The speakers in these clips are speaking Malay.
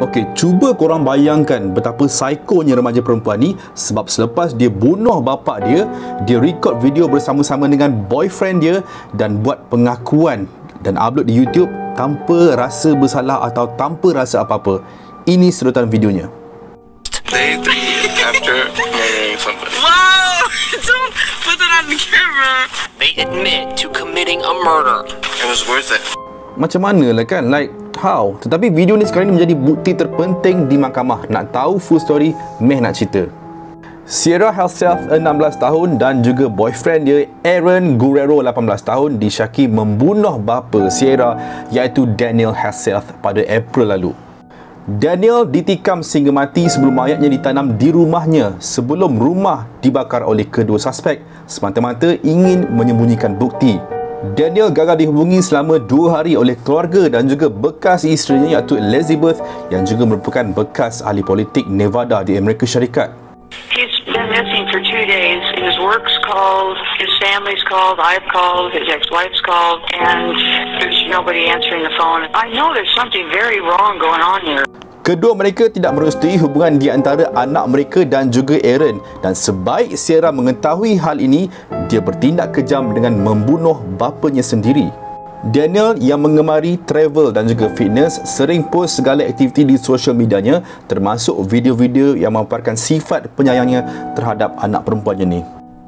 Okey, cuba korang bayangkan betapa psikonya remaja perempuan ni, sebab selepas dia bunuh bapa dia, dia record video bersama-sama dengan boyfriend dia dan buat pengakuan dan upload di YouTube tanpa rasa bersalah atau tanpa rasa apa-apa. Ini sedotan videonya. Day 3 after marrying somebody. Wow! Don't put that on the camera. They admit to committing a murder. It was worth it. Macam mana lah kan? Like, how? Tetapi video ni sekarang ni menjadi bukti terpenting di mahkamah. Nak tahu full story, meh nak cerita. Sierra Halseth, 16 tahun dan juga boyfriend dia Aaron Guerrero, 18 tahun disyaki membunuh bapa Sierra iaitu Daniel Halseth pada April lalu. Daniel ditikam sehingga mati sebelum mayatnya ditanam di rumahnya sebelum rumah dibakar oleh kedua suspek semata-mata ingin menyembunyikan bukti. Daniel gagal dihubungi selama 2 hari oleh keluarga dan juga bekas isterinya iaitu Elizabeth yang juga merupakan bekas ahli politik Nevada di Amerika Syarikat. He's been missing for 2 days. His work's called, his family's called, I've called, his ex-wife's called, and there's nobody answering the phone. I know there's something very wrong going on here. Kedua mereka tidak merestui hubungan di antara anak mereka dan juga Aaron, dan sebaik Sierra mengetahui hal ini, dia bertindak kejam dengan membunuh bapanya sendiri. Daniel yang mengemari travel dan juga fitness sering post segala aktiviti di sosial medianya, termasuk video-video yang memaparkan sifat penyayangnya terhadap anak perempuannya ni.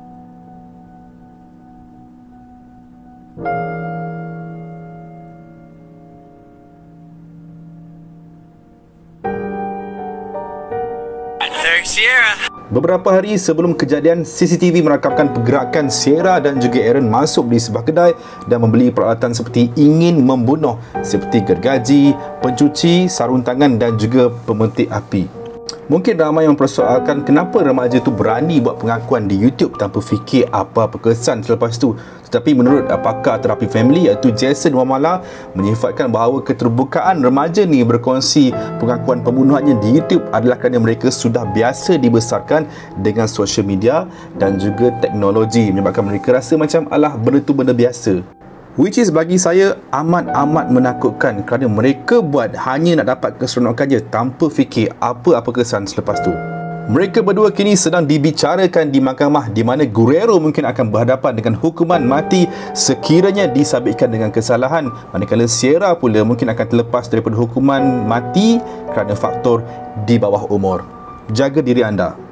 There's Sierra. Beberapa hari sebelum kejadian, CCTV merakamkan pergerakan Sierra dan juga Aaron masuk di sebuah kedai dan membeli peralatan seperti ingin membunuh seperti gergaji, pencuci, sarung tangan dan juga pemetik api. Mungkin ramai yang mempersoalkan kenapa remaja tu berani buat pengakuan di YouTube tanpa fikir apa-apa kesan selepas tu. Tetapi menurut pakar terapi family iaitu Jason Wamala menyifatkan bahawa keterbukaan remaja ni berkongsi pengakuan pembunuhannya di YouTube adalah kerana mereka sudah biasa dibesarkan dengan social media dan juga teknologi, menyebabkan mereka rasa macam alah benda tu benda biasa. Which is bagi saya amat-amat menakutkan kerana mereka buat hanya nak dapat keseronokan je tanpa fikir apa-apa kesan selepas tu. Mereka berdua kini sedang dibicarakan di mahkamah di mana Guerrero mungkin akan berhadapan dengan hukuman mati sekiranya disabitkan dengan kesalahan, manakala Sierra pula mungkin akan terlepas daripada hukuman mati kerana faktor di bawah umur. Jaga diri anda.